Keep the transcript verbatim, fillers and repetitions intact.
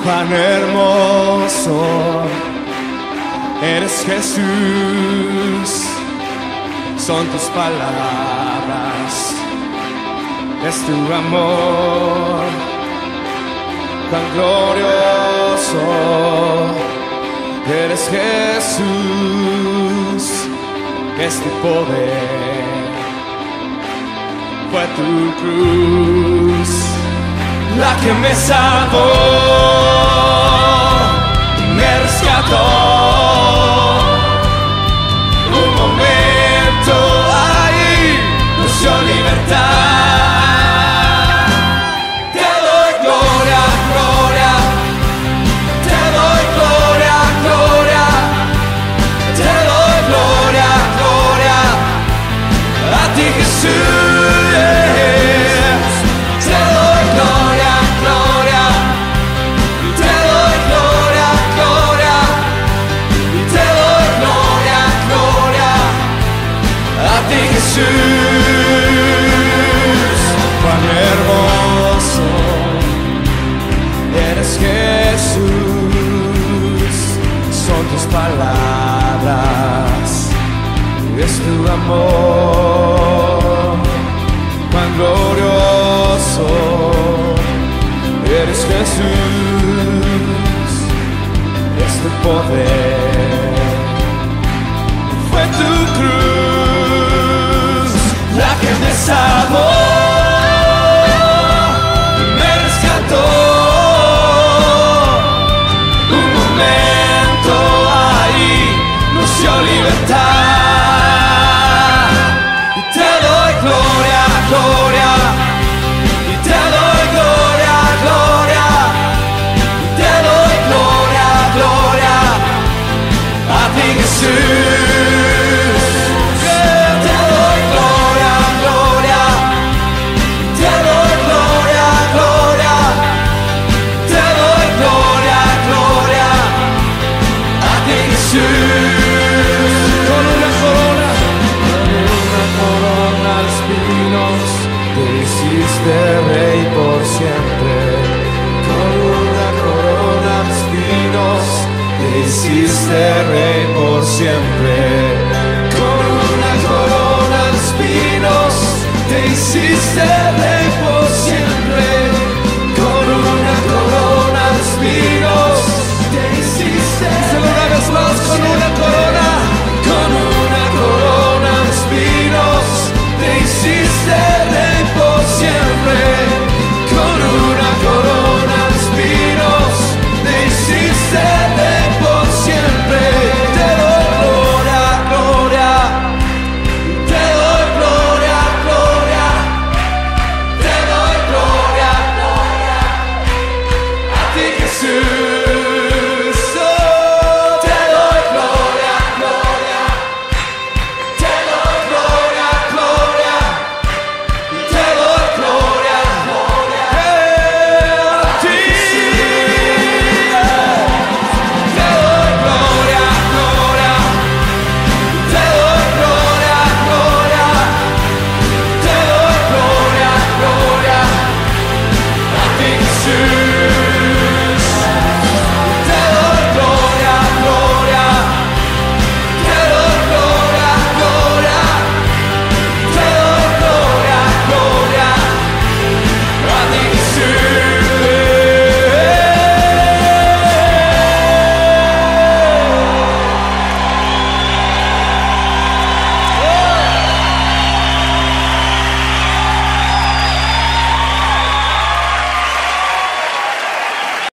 Cuán hermoso eres, Jesús, son tus palabras, es tu amor. Cuán glorioso eres, Jesús, es tu poder, fue tu cruz la que me salvó, me rescató. Un momento ahí nos dio libertad. Te doy gloria, gloria, te doy gloria, gloria, te doy gloria, gloria, a ti, Jesús. Jesús, cuán hermoso eres, Jesús, son tus palabras, es tu amor. Cuán glorioso eres, Jesús, es tu poder, fue tu cruz la que me salvó, me rescató. Un momento ahí nos dio libertad. Y te doy gloria, gloria, y te doy gloria, gloria, y te doy gloria, gloria, a ti, Jesús. Con una corona, una corona de espinos, te hiciste rey por siempre. Con una corona de espinos, te hiciste rey por siempre. Con una corona de espinos, te hiciste rey.